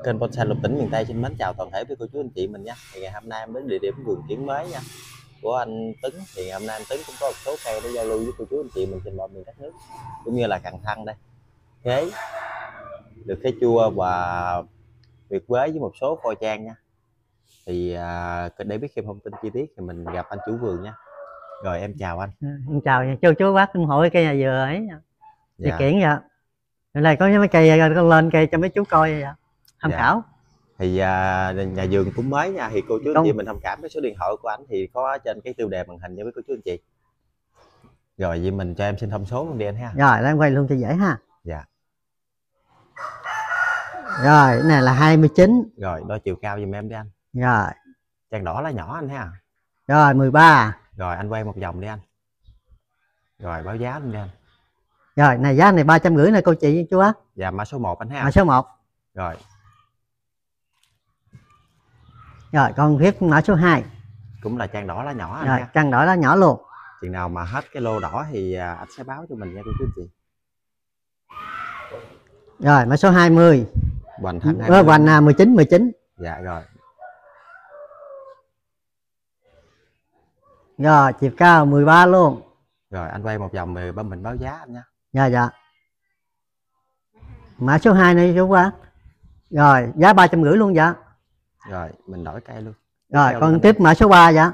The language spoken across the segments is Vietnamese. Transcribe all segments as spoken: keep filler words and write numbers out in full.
Kênh Bonsai Lục Tỉnh miền Tây xin mến chào toàn thể quý cô chú anh chị mình nha. Thì ngày hôm nay em đến địa điểm vườn kiểng mới nha của anh Tấn. Thì ngày hôm nay anh Tấn cũng có một số cây để giao lưu với cô chú anh chị mình trên mọi miền đất nước, cũng như là cần thăng đây, khế, được khế chua và việt quế với một số phôi trang nha. Thì à, để biết thêm thông tin chi tiết thì mình gặp anh chủ vườn nha. Rồi em chào anh. Em chào nha, chú chú bác ủng hộ cây nhà dừa ấy nha. Chị Dạ. Kiển vậy. Hôm nay có mấy cây con lên cây cho mấy chú coi vậy. Tham Dạ. khảo. Thì à, nhà vườn cũng mới nha, thì cô chú Con... anh chị mình tham khảo cái số điện thoại của anh thì có trên cái tiêu đề màn hình nha với cô chú anh chị. Rồi vậy mình cho em xin thông số luôn đi anh ha. Rồi em quay luôn cho dễ ha. Dạ. Rồi cái này là hai mươi chín. Rồi đo chiều cao giùm em đi anh. Rồi. Trang đỏ lá nhỏ anh ha. Rồi mười ba. Rồi anh quay một vòng đi anh. Rồi báo giá luôn đi anh. Rồi này giá này ba trăm rưỡi nè cô chị chú á. Dạ mã số một anh ha. Mã số một. Rồi. Rồi con viết mã số hai. Cũng là trang đỏ lá nhỏ anh rồi, ha. trang đỏ lá nhỏ luôn. Chừng nào mà hết cái lô đỏ thì anh sẽ báo cho mình nha cô chú anh chị. Rồi mã số hai mươi. Hoành Thăng hai mươi. Hoành mười chín mười chín. Dạ rồi. Rồi chiều cao mười ba luôn. Rồi anh quay một vòng rồi bên mình báo giá anh nha. Dạ dạ. Mã số hai này chú quá. Rồi giá ba trăm rưỡi luôn dạ. Rồi mình đổi cây luôn. Rồi con luôn tiếp mã số ba dạ.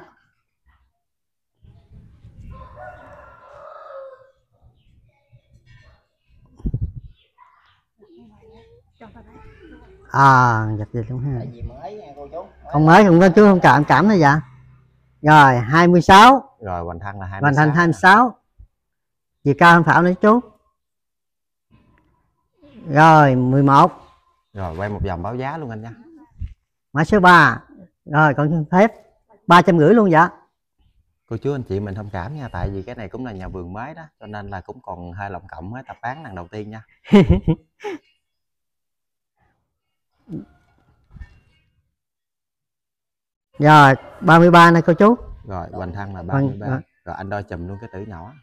À giật gì luôn ha. Không mới không có chú không cảm cảm nữa dạ. Rồi hai mươi sáu. Rồi Hoành Thăng là hai mươi sáu. Hoành Thăng hai mươi sáu. Chiều cao tham khảo nữa chú. Rồi mười một. Rồi quay một vòng báo giá luôn anh nha. Mã số ba. Rồi còn phép ba trăm rưỡi luôn dạ. Cô chú anh chị mình thông cảm nha, tại vì cái này cũng là nhà vườn mới đó, cho nên là cũng còn hơi lộng cộng mới tập bán lần đầu tiên nha. Rồi ba mươi ba này cô chú. Rồi Hoành Thăng là ba mươi ba. Rồi. Rồi anh đo chùm luôn cái tử nhỏ.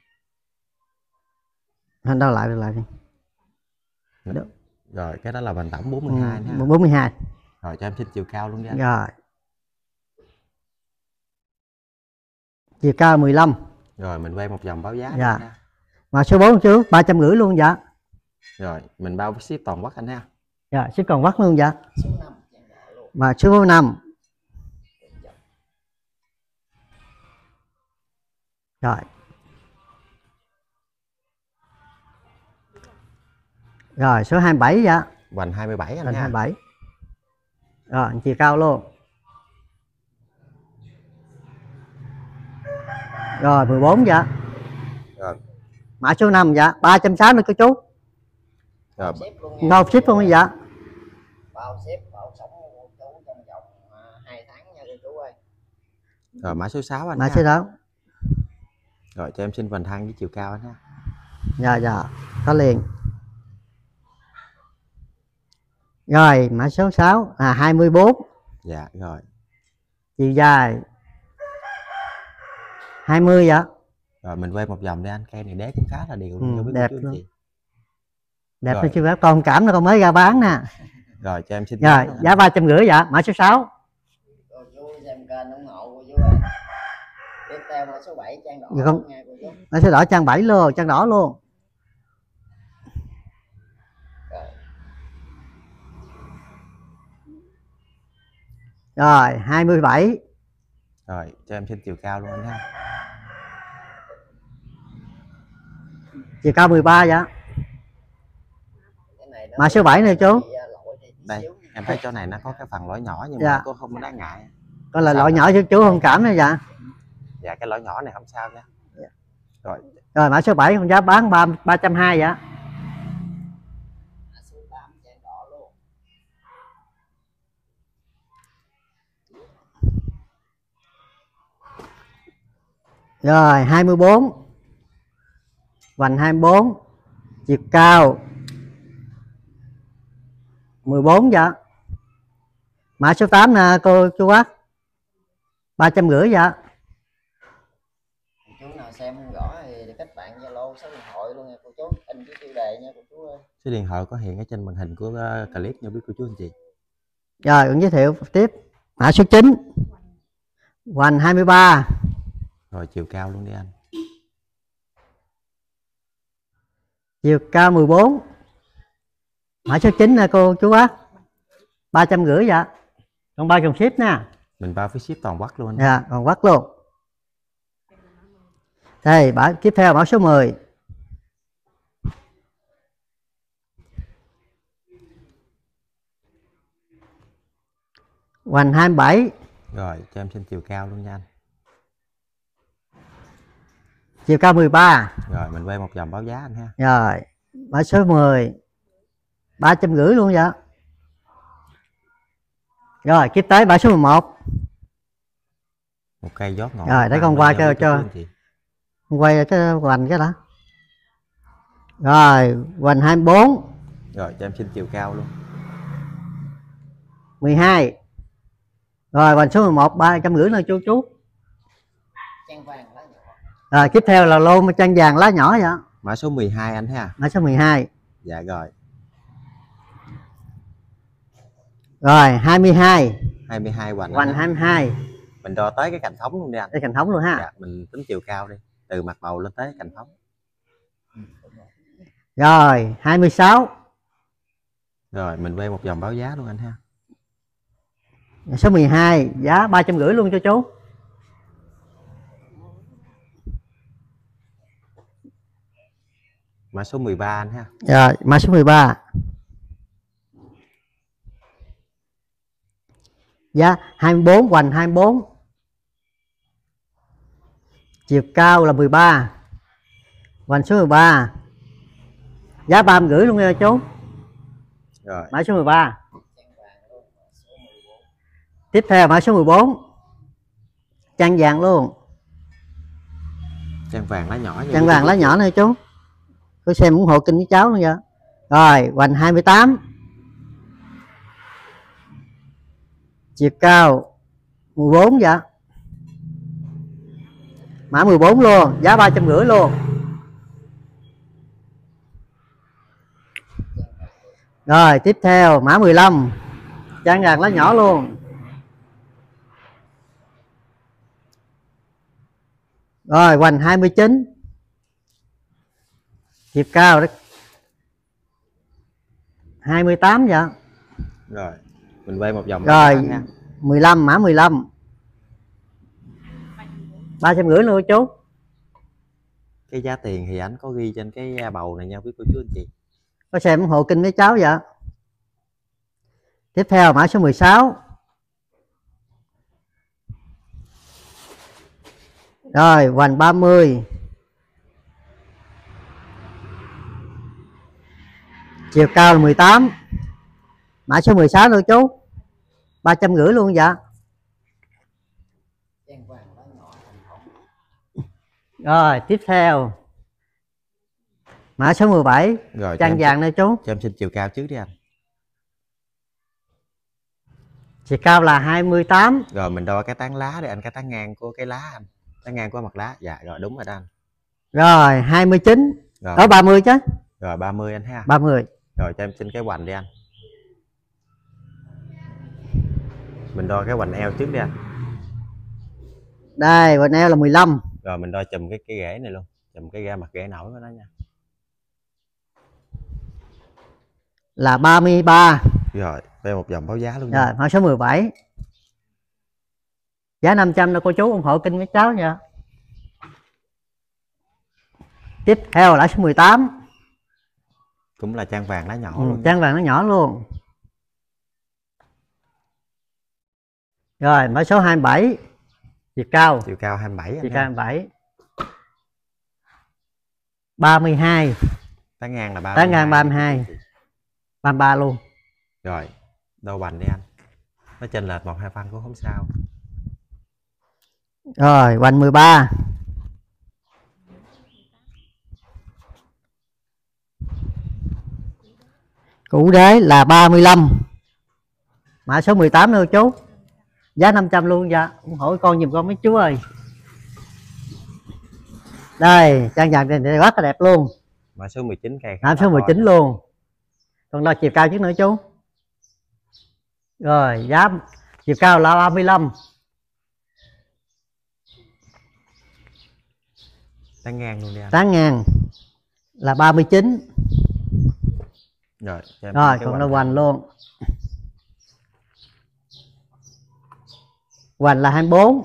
Anh đo lại được lại đi. Được. Rồi cái đó là vành tổng bốn mươi hai ừ, nha. bốn mươi hai. Rồi cho em xin chiều cao luôn nha. Rồi. Chiều cao mười lăm. Rồi mình quay một vòng báo giá. Dạ. Mà số bốn chú ba trăm rưỡi luôn dạ. Rồi mình bao ship toàn quốc anh ha. Dạ ship toàn quốc luôn dạ. Mà số năm. Rồi. Rồi số hai mươi bảy dạ. Hoành hai mươi bảy anh Hoành nha. hai mươi bảy. Rồi chiều cao luôn. Rồi mười bốn dạ. Rồi. Mã số năm dạ, ba trăm sáu mươi nữa cô chú. Rồi. Bao ship luôn dạ. Bao ship bảo sống cô chú trong vòng hai tháng nha cô chú ơi. Rồi mã số sáu anh. Mã số sáu. Rồi cho em xin Hoành Thăng với chiều cao anh ha. Dạ dạ, có liền. Rồi mã số sáu là hai mươi bốn. Dạ rồi. Chiều dài hai mươi dạ. Rồi mình quay một vòng đi anh, cây này đế cũng khá là đều. Ừ, biết đẹp chú luôn. chị. Đẹp thôi chứ con cảm nó con mới ra bán nè. Rồi cho em xin. Rồi giá ba trăm rưỡi dạ, mã số sáu. Cô chú xem kênh ủng hộ cô chú ơi. Tiếp theo mã số bảy trang đỏ Dạ con... nha cô chú. Mã số đỏ trang bảy luôn, trang đỏ luôn. Rồi hai mươi bảy. Rồi cho em xin chiều cao luôn anh ha. Chiều cao mười ba dạ. Mã số bảy này chú. Đây em thấy chỗ này nó có cái phần lỗ nhỏ nhưng dạ. mà cô không có đáng ngại. Con là lỗ nhỏ chứ chú không cảm nữa dạ. Dạ cái lỗ nhỏ này không sao nha. Dạ. Rồi. Rồi mã số bảy con giá bán ba ba trăm hai mươi dạ. Mã số tám trang đỏ luôn. Rồi hai mươi bốn. Hoành hai mươi bốn. Chiều cao mười bốn dạ. Mã số tám nè cô chú bác. ba trăm rưỡi dạ. Chú nào xem không rõ thì kết bạn Zalo số điện thoại luôn nha cô chú. In cái tiêu đề nha cô chú ơi. Số điện thoại có hiện ở trên màn hình của clip nha biết cô chú anh chị. Rồi con giới thiệu tiếp mã số chín, hoành hai mươi ba. Rồi chiều cao luôn đi anh. Chiều cao mười bốn. Mã số chín nè cô chú bác, ba trăm rưỡi dạ, còn bao gồm ship nè. Mình bao phí ship toàn quốc luôn anh. Dạ, còn quắc luôn. Đây bả tiếp theo mã số mười, hoành hai mươi bảy. Rồi cho em xin chiều cao luôn nha anh. Chiều cao mười ba. Rồi mình quay một vòng báo giá anh ha. Rồi mã số mười, ba trăm rưỡi luôn vậy. Rồi tiếp tới mã số mười một. Một cây giót ngọn. Rồi để con qua cho cho con quay cái hoành cái đó. Rồi hoành hai mươi bốn. Rồi cho em xin chiều cao luôn. mười hai. Rồi hoành số mười một, ba trăm rưỡi nữa chú chú. Trang vàng lá nhỏ. Rồi tiếp theo là lô trang vàng lá nhỏ vậy. Mã số mười hai anh ha. Mã số mười hai. Dạ rồi. Rồi hai mươi hai. hai mươi hai hoành. Hoành hai mươi hai. Mình đo tới cái cành thống luôn đi anh. Đây cành thống luôn ha. Dạ, mình tính chiều cao đi, từ mặt bầu lên tới cành thống. Rồi hai mươi sáu. Rồi mình quay một vòng báo giá luôn anh ha. Số mười hai giá ba trăm rưỡi luôn cho chú. Mã số mười ba anh ha. Rồi mã số mười ba. Giá hai mươi bốn, hoành hai mươi bốn. Chiều cao là mười ba. Hoành số mười ba. Giá ba trăm rưỡi luôn nha chú. Rồi. Mã số mười ba. Tiếp theo mã số mười bốn. Trang vàng luôn. Trang vàng lá nhỏ. Trang vàng lá nhỏ này chú. Cứ xem ủng hộ kênh với cháu nữa vậy. Rồi hoành hai mươi tám. Chiều cao mười bốn vậy. Mã mười bốn luôn, giá ba trăm rưỡi luôn. Rồi tiếp theo mã mười lăm. Trang vàng lá nhỏ luôn. Rồi hoành hai mươi chín. Chiều cao đấy hai mươi tám vậy. Rồi mình quay một vòng. Rồi mười lăm, mã mười lăm. ba trăm rưỡi luôn chú. Cái giá tiền thì anh có ghi trên cái bầu này nha quý cô chú anh chị. Có xem ủng hộ kênh với cháu vậy. Tiếp theo mã số mười sáu. Rồi hoành ba mươi. Chiều cao là mười tám. Mã số mười sáu nữa chú. ba trăm rưỡi luôn vậy. Trang vàng lá nhỏ thành thống. Rồi tiếp theo mã số mười bảy. Rồi Trang vàng này chú. cho em xin chiều cao trước đi anh. Chiều cao là hai mươi tám. Rồi mình đo cái tán lá để anh, cái tán ngang của cái lá anh. Tán ngang của mặt lá. Dạ rồi đúng rồi đó anh. Rồi hai mươi chín. Rồi. Có ba mươi chứ. Rồi ba mươi anh ha. ba mươi. Rồi cho em xin cái hoành đi anh. Mình đo cái hoành eo trước đi anh. Đây hoành eo là mười lăm. Rồi mình đo chùm cái cái ghế này luôn. Chùm cái ghế mặt ghế nổi của nó nha. Là ba mươi ba. Rồi đây một vòng báo giá luôn. Rồi mã số mười bảy. Giá năm trăm đâu cô chú, ủng hộ kênh với cháu nha. Tiếp theo là số mười tám. Cũng là trang vàng lá nhỏ Ừ, luôn. trang vàng nó nhỏ luôn. Rồi mã số hai mươi bảy. Chiều cao. Chiều cao hai mươi bảy. Chiều cao hai mươi bảy. ba mươi hai. Tán ngang là ba mươi hai. Tán ngang ba mươi hai. ba mươi ba luôn. Rồi đo hoành đi anh. Nó chênh lệch một hai phân cũng không sao. Rồi hoành mười ba. Cụ đế là ba mươi lăm. Mã số mười tám nữa chú. Giá năm trăm luôn dạ. Ủng hộ con giùm con mấy chú ơi. Đây trang vàng này rất là đẹp luôn. Mã số mười chín cây. Mã số mười chín luôn. Còn đo chiều cao chút nữa chú. Rồi giá chiều cao là ba mươi lăm. Tán ngang luôn đi anh. Tán ngang là ba mươi chín. Rồi, cho em Rồi cái còn hoành nó thẳng. hoành luôn. Hoành là hai mươi bốn.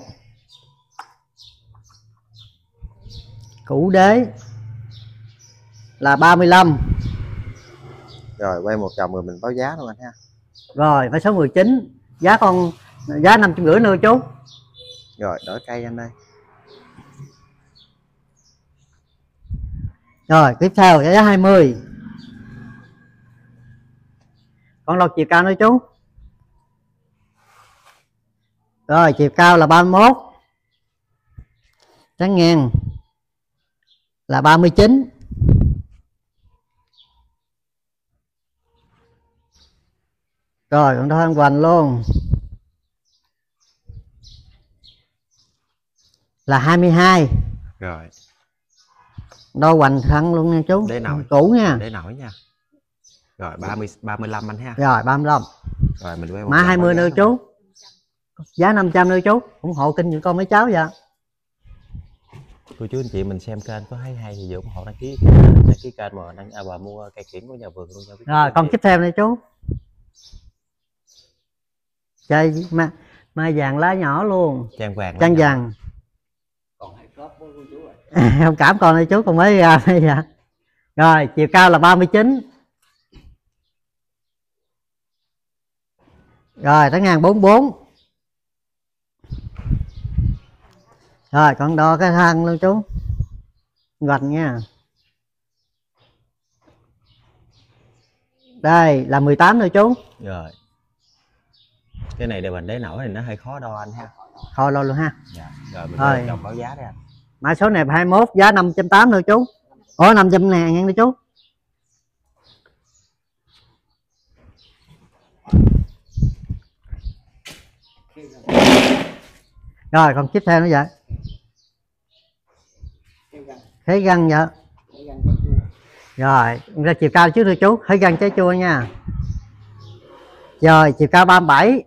Củ đế là ba mươi lăm. Rồi quay một vòng rồi mình báo giá luôn anh ha. Rồi với số mười chín. Giá con giá năm trăm rưỡi nữa chú. Rồi đổi cây anh đây. Rồi tiếp theo giá hai mươi. Con lột chiều cao nữa chú. Rồi chiều cao là ba mươi mốt. Tán ngang là ba mươi chín. Rồi con đó hoành luôn là hai mươi hai. Rồi. Đo hoành thẳng luôn nha chú. Để nổi. Cũ nha. Để nổi nha. Rồi ba mươi ba mươi lăm anh ha. Rồi ba mươi lăm. Rồi mình quay một Mã vòng hai mươi báo nữa giá chú. Giá năm trăm nữa chú. Ủng hộ kênh những con mấy cháu vậy. Cô chú anh chị mình xem kênh có thấy hay thì ủng hộ đăng ký đăng ký kênh mà đăng à, và mua cây kiển của nhà vườn luôn nha. Rồi con tiếp theo này chú. Chơi ma, ma vàng lá nhỏ luôn. Trang vàng. Trang vàng. Còn hai cốp của cô chú rồi. Không cảm con đây chú còn mới ra đây vậy. Rồi chiều cao là ba mươi chín. Rồi tán ngang bốn mươi bốn. Rồi con đo cái thân luôn chú. Vạch nha. Đây là mười tám thôi chú. Rồi. Cái này để mình đế nổi thì nó hơi khó đo anh ha. Thôi lo luôn ha. Dạ. Rồi mình Rồi. quay vòng báo giá đây anh. Mã số này hai mươi mốt giá năm trăm tám mươi thôi chú. Ủa năm trăm ngàn nha chú. Rồi còn tiếp theo nữa vậy. Thấy găng vậy. Rồi ra chiều cao trước thôi chú. Thấy găng trái chua nha. Rồi chiều cao ba mươi bảy.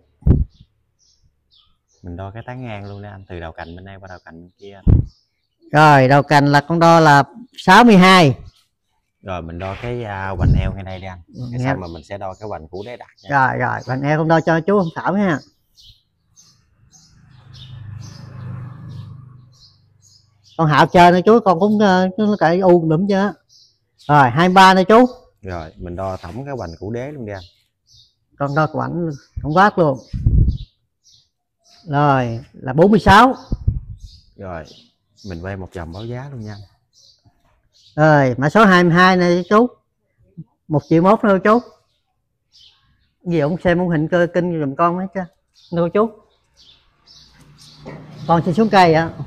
Mình đo cái tán ngang luôn nè anh, từ đầu cành bên đây qua đầu cành bên kia. Rồi đầu cành là con đo là sáu mươi hai. Rồi mình đo cái uh, hoành eo ngay đây đi anh. Cái xong mà mình sẽ đo cái hoành củ đế đặt nha. Rồi rồi hoành eo con đo cho chú không thảo ha. Con Hạo chơi nữa chú, con cũng nó cậy u đụm chưa. Rồi hai mươi ba nữa chú. Rồi mình đo tổng cái hoành củ đế luôn đi anh. Con đo quảnh không quát luôn. Rồi là bốn mươi sáu. Rồi mình quay một vòng báo giá luôn nha. Rồi mã số hai mươi hai này chú. Một triệu mốt nữa chú. Gì ông xem môn hình cơ kinh giùm con mấy chứ. Đâu chú. Con xin xuống cây ạ.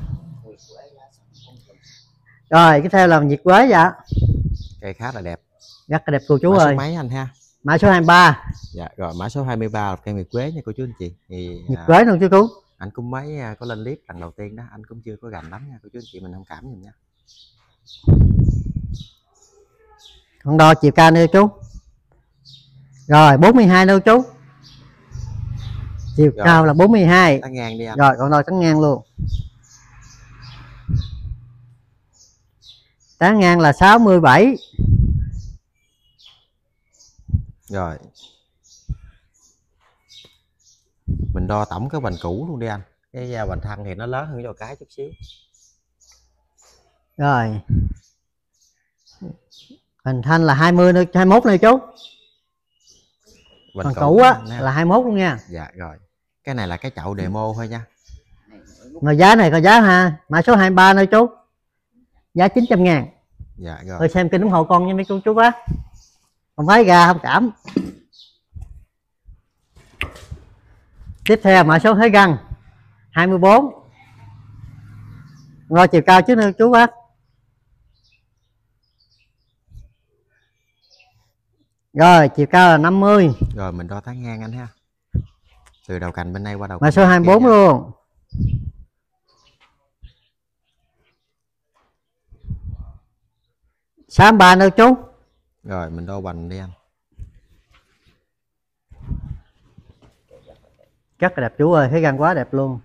Rồi cái theo là nhiệt quế vậy. Cây khá là đẹp. Rất là đẹp cô chú Mã ơi. số mấy anh ha? Mã số hai mươi ba. Dạ rồi mã số hai mươi ba là cây nguyệt quế nha cô chú anh chị. Thì Nhiệt quế luôn chú chú. anh cũng mới có lên clip lần đầu tiên đó, anh cũng chưa có gành lắm nha cô chú anh chị, mình thông cảm giùm nha. Con đo chiều cao nữa chú. Rồi bốn mươi hai đâu chú. Chiều rồi. Cao là bốn mươi hai. Tán ngang đi anh. Rồi con đo tán ngang luôn. Tán ngang là sáu mươi bảy. Rồi mình đo tổng cái hoành cũ luôn đi anh. Cái hoành thân thì nó lớn hơn cho cái chút xíu. Rồi hoành thân là hai mươi, hai mươi mốt này chú. Hoành cũ á là hai mươi mốt luôn nha. Dạ rồi. Cái này là cái chậu demo thôi nha. Rồi giá này có giá ha. Mã số hai mươi ba nữa chú. Giá chín trăm ngàn. Dạ rồi. Thôi xem kênh ủng hộ con nha mấy cô chú bác. Không phải gà không cảm. Tiếp theo mã số Thế Găng hai mươi bốn. Rồi chiều cao trước nữa chú bác. Rồi chiều cao là năm mươi. Rồi mình đo tán ngang anh ha. Từ đầu cành bên đây qua đầu mã số hai mươi bốn luôn. sáu mươi ba nữa chú. Rồi mình đo hoành đi anh. Rất là đẹp chú ơi, thấy răng quá đẹp luôn.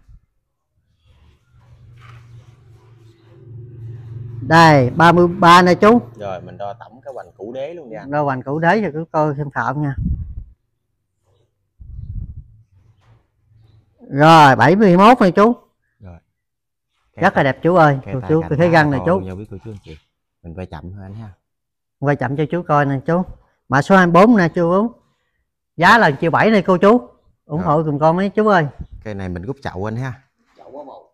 Đây ba mươi ba nè chú. Rồi mình đo tổng cái hoành củ đế luôn nha. Đo hoành củ đế cho cứ coi xem phạm nha. Rồi bảy mươi mốt nè chú. Rồi. Rất là đẹp chú ơi. Chú, chú tôi thấy răng này chú. Nhau biết cô chú anh chị. Mình quay chậm thôi anh ha. Quay chậm cho chú coi nè chú. Mã số hai mươi bốn nè chú Út. Giá là triệu bảy này cô chú. ủng hộ cùng con mấy chú ơi. Cây này mình rút chậu anh ha. Chậu quá một.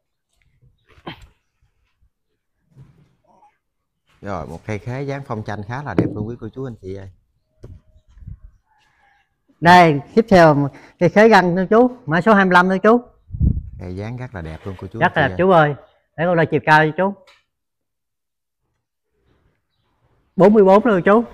Rồi một cây khế dáng phong tranh khá là đẹp luôn quý cô chú anh chị ơi. Đây tiếp theo cây khế găng nữa chú, mã số hai mươi lăm nữa chú. Cây dáng rất là đẹp luôn cô chú. Rất là đẹp chú ơi. Để con đo chiều cao cho chú. bốn mươi bốn luôn chú.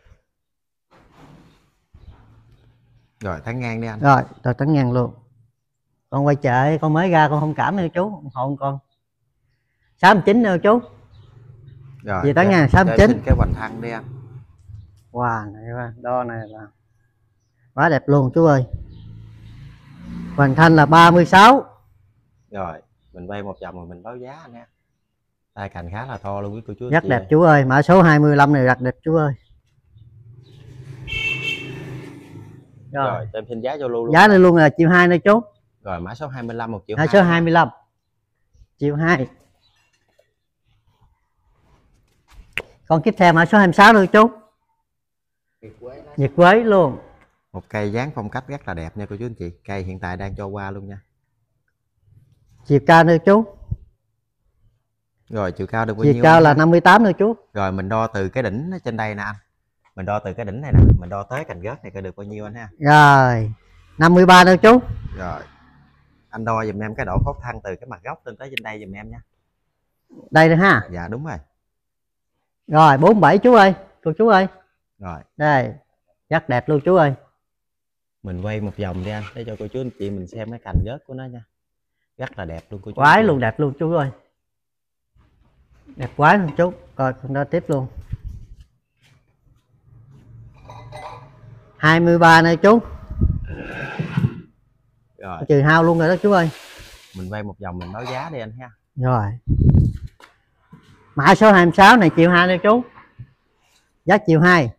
Rồi tán ngang đi anh. Rồi rồi tán ngang luôn. Con quay chợ con mới ra con không cảm nữa chú, ủng hộ con. sáu mươi chín nữa chú. Rồi Gì tán ngang sáu mươi chín. Cái hoành thăng đi anh. Wow, này đo này là quá đẹp luôn chú ơi. Hoành thanh là ba mươi sáu. Rồi mình quay một vòng rồi mình báo giá anh ha. Tay cành khá là to luôn quý cô chú. Rất đẹp ơi. Chú ơi, mã số hai mươi lăm này rất đẹp chú ơi. Rồi, rồi cho em xin giá Zalo luôn. Giá này luôn là triệu hai nữa chú. Rồi mã số hai mươi lăm một triệu hai. Mã số hai mươi lăm triệu hai. Còn tiếp theo mã số hai mươi sáu nữa chú. Nhiệt quế luôn. Một cây dáng phong cách rất là đẹp nha cô chú anh chị. Cây hiện tại đang cho qua luôn nha. Chiều cao nữa chú. Rồi chiều cao được bao chiều nhiêu? Chiều cao là năm mươi tám nữa chú. Rồi mình đo từ cái đỉnh trên đây nè anh. Mình đo từ cái đỉnh này nè, mình đo tới cành gớt này coi được bao nhiêu anh ha. Rồi năm mươi ba nữa chú. Rồi anh đo giùm em cái độ khúc thăng từ cái mặt gốc lên tới trên đây giùm em nha. Đây nữa ha. Dạ đúng rồi. Rồi bốn mươi bảy chú ơi, cô chú ơi. Rồi đây rất đẹp luôn chú ơi. Mình quay một vòng đi anh để cho cô chú anh chị mình xem cái cành gớt của nó nha. Rất là đẹp luôn cô chú. Quái luôn, đẹp luôn chú ơi. Đẹp quá luôn chú. Coi con đo tiếp luôn. hai mươi ba này chú. Rồi trừ hao luôn rồi đó chú ơi. Mình quay một vòng mình báo giá đi anh ha. Rồi mã số hai mươi sáu này triệu hai nữa chú. Giá triệu hai.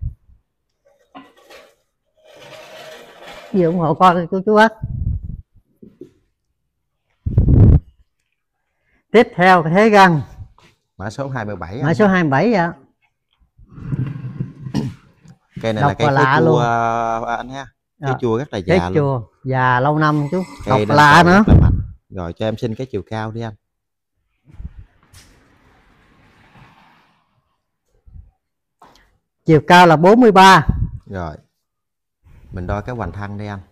Gì ủng hộ con chú chú bác. Tiếp theo thế găng. Mã số hai mươi bảy. Mã số hai mươi bảy vậy. Cây này độc là cây lạ chua luôn. Anh ha. Cây chua rất là già. Cây chua già lâu năm chú. Độc Cây lạ nữa. Rồi cho em xin cái chiều cao đi anh. Chiều cao là bốn mươi ba. Rồi mình đo cái hoành thân đi anh.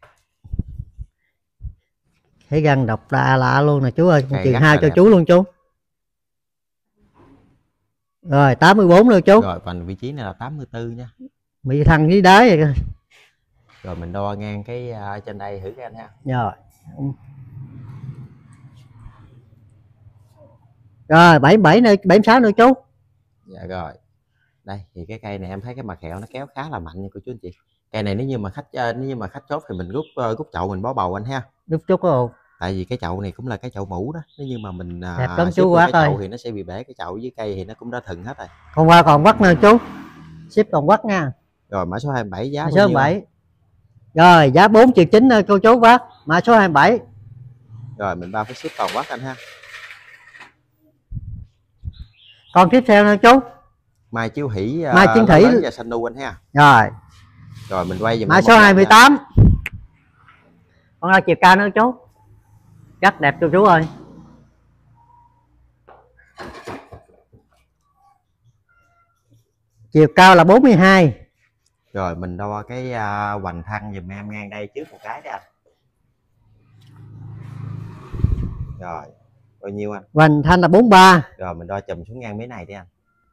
Thấy găng độc lạ lạ luôn nè chú ơi. Trừ hai cho đẹp. Chú luôn chú. Rồi tám mươi bốn luôn chú. Rồi phần vị trí này là tám mươi tư nha. Bị thằng dưới đáy vậy. Rồi mình đo ngang cái uh, trên đây thử cái anh ha. Rồi. Rồi bảy mươi bảy nữa, bảy mươi sáu nữa chú. Dạ rồi. Đây thì cái cây này em thấy cái mặt hẹo nó kéo khá là mạnh nha cô chú anh chị. Cây này nếu như mà khách uh, nếu như mà khách chốt thì mình rút uh, rút chậu mình bó bầu anh ha. Rút chút không? Tại vì cái chậu này cũng là cái chậu mũ đó. Nếu như mà mình uh, đẹp lắm chú quá cái ơi. chậu thì nó sẽ bị bể, cái chậu với cây thì nó cũng đã thừng hết rồi. Hôm qua còn quắt nữa chú. Ship còn quắt nha. Rồi mã số hai mươi bảy giá mã số hai mươi bảy. Rồi giá bốn triệu chín cô chú bác. Mã số hai mươi bảy. Rồi mình bao cái ship toàn quát anh ha. Còn tiếp theo nữa chú. Mai chiếu hỷ Mai chiến thủy và xanh nu anh ha. Rồi. Rồi mình quay giùm mã số hai mươi tám. Con ra chiều cao nữa chú. Rất đẹp chú chú ơi. Chiều cao là bốn mươi hai. Rồi mình đo cái uh, hoành thân giùm em ngang đây trước một cái đó anh. Rồi bao nhiêu anh? Hoành thanh là bốn mươi ba. Rồi mình đo chùm xuống ngang mấy này đi anh.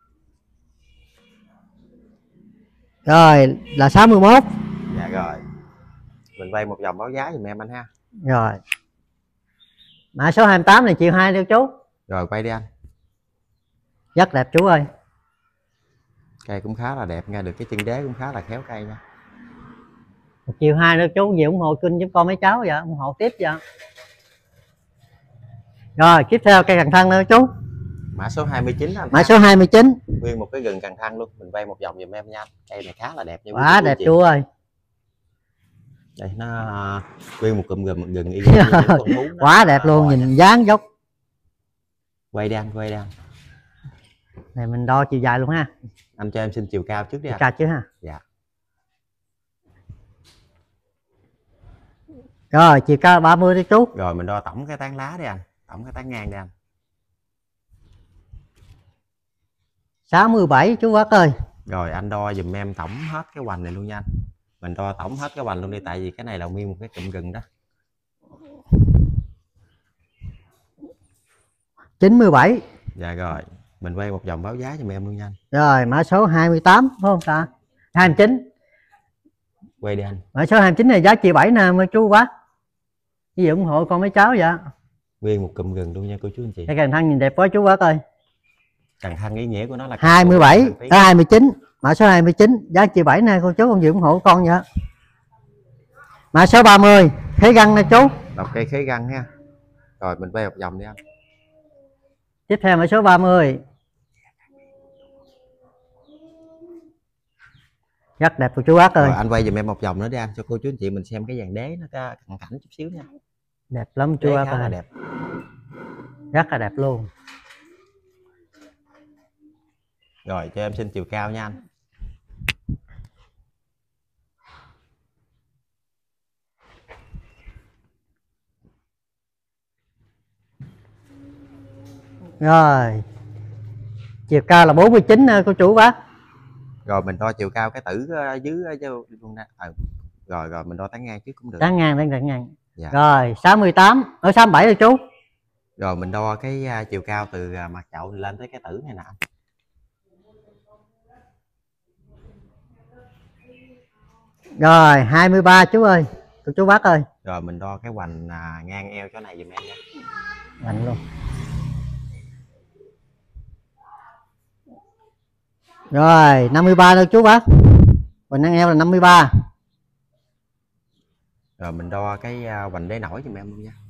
Rồi là sáu mươi mốt. Dạ rồi. Mình quay một vòng báo giá giùm em anh ha. Rồi. Mã số hai mươi tám này triệu hai đâu chú. Rồi quay đi anh. Rất đẹp chú ơi. Cây cũng khá là đẹp nha, được cái chân đế cũng khá là khéo cây nha. Một triệu hai nữa chú về ủng hộ kênh giúp con mấy cháu vậy, ủng hộ tiếp vậy. Rồi tiếp theo cây cần thân nữa chú. Mã số hai mươi chín. Mã số hai mươi chín. Nguyên một cái gừng cần thân luôn, mình quay một vòng giùm em nha. Cây này khá là đẹp nha. Quá đẹp chú ơi. Đây nó nguyên một cụm gừng gừng y như con bún. Quá đẹp luôn, nhìn dáng dốc. Quay đi anh, quay đi anh. Này mình đo chiều dài luôn ha. Anh cho em xin chiều cao trước đi anh. Cao chứ ha. Dạ. Rồi chiều cao ba mươi đi chú. Rồi mình đo tổng cái tán lá đi anh, tổng cái tán ngang đi anh. sáu mươi bảy chú Quốc ơi. Rồi anh đo giùm em tổng hết cái hoành này luôn nha anh. Mình đo tổng hết cái hoành luôn đi, tại vì cái này là nguyên một cái cụm gừng đó. chín mươi bảy. Dạ rồi, mình quay một vòng báo giá giùm em luôn nha anh. Rồi mã số hai mươi tám phải không ta? hai mươi chín. Quay đi anh. Mã số hai mươi chín này giá chia bảy nè chú Quá. Cái gì ủng hộ con mấy cháu vậy? Nguyên một cụm gừng luôn nha cô chú anh chị. Cái cần thân nhìn đẹp quá chú Quá ơi. Cần thân ý nghĩa của nó là hai mươi bảy, à, hai mươi chín. Mã số hai mươi chín giá chia bảy nè cô chú, con gì ủng hộ con vậy. Mã số ba mươi, khế găng nè chú. Đọc cây khế găng ha. Rồi mình quay một vòng đi anh. Tiếp theo mã số ba mươi. Rất đẹp của chú Ác ơi. Rồi anh quay giùm em một vòng nữa đi anh, cho cô chú anh chị mình xem cái dàn đế nó có cận cảnh chút xíu nha. Đẹp lắm chú Ác ơi. Đẹp. Rất là đẹp luôn. Rồi cho em xin chiều cao nha anh. Rồi chiều cao là bốn mươi chín nè cô chú bác. Rồi mình đo chiều cao cái tử dưới luôn nè. Ừ. Rồi rồi mình đo tán ngang trước cũng được. Tán ngang tán ngang. Dạ. Rồi sáu mươi tám ở sáu mươi bảy rồi chú. Rồi mình đo cái uh, chiều cao từ uh, mặt chậu lên tới cái tử này nè. Rồi hai mươi ba chú ơi, cô chú bác ơi. Rồi mình đo cái hoành uh, ngang eo chỗ này giùm em nha. Hoành luôn. Rồi năm mươi ba đâu chú bác. Hoành ngang eo là năm mươi ba. Rồi mình đo cái uh, hoành đế nổi giùm em luôn nha.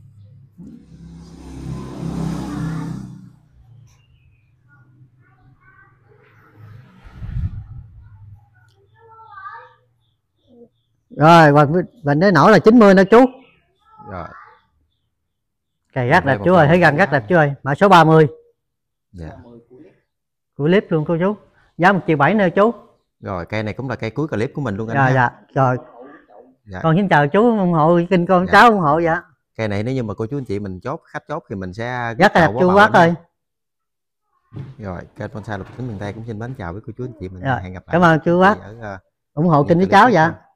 Rồi hoành đế nổi là chín mươi nữa chú. Rồi. Cây rất đẹp chú ơi, thấy gần rất đẹp chú ơi. Mã số ba mươi. Dạ. Của clip luôn cô chú. Giá một triệu bảy nữa chú. Rồi cây này cũng là cây cuối clip của mình luôn anh. Dạ, dạ. Rồi. Dạ. Con xin chào chú ủng hộ kênh con Dạ. cháu ủng hộ vậy. Cây này nếu như mà cô chú anh chị mình chốt khách chốt thì mình sẽ rất là đẹp chú Bác ơi. Rồi kênh Bonsai Lục Tính miền Tây cũng xin mến chào với cô chú anh chị mình. Rồi. Hẹn gặp lại. Cảm ơn chú Bác. Ở, uh, ủng hộ kênh với cháu vậy.